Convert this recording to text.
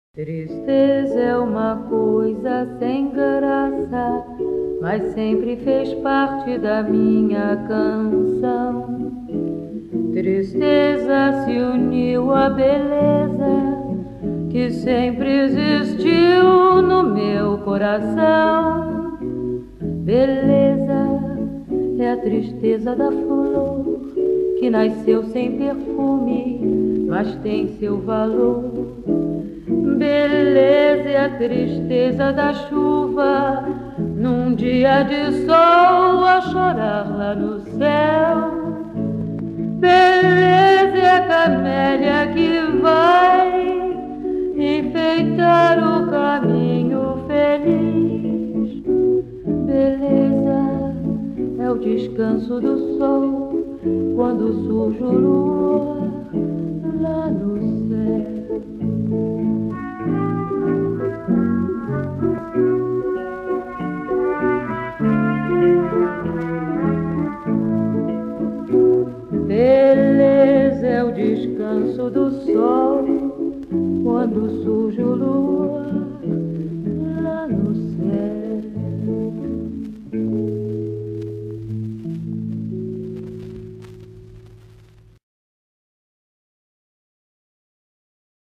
Tristeza é uma coisa sem graça, mas sempre fez parte da minha canção. Tristeza se uniu à beleza que sempre existiu no meu coração. Beleza é a tristeza da flor que nasceu sem perfume, mas tem seu valor. Beleza é a tristeza da chuva num dia de sol a chorar lá no céu. Beleza é a camélia que vai enfeitar o caminho feliz. Beleza é o descanso do sol quando surge o luar lá no céu. Beleza é o descanso do sol quando surge o luar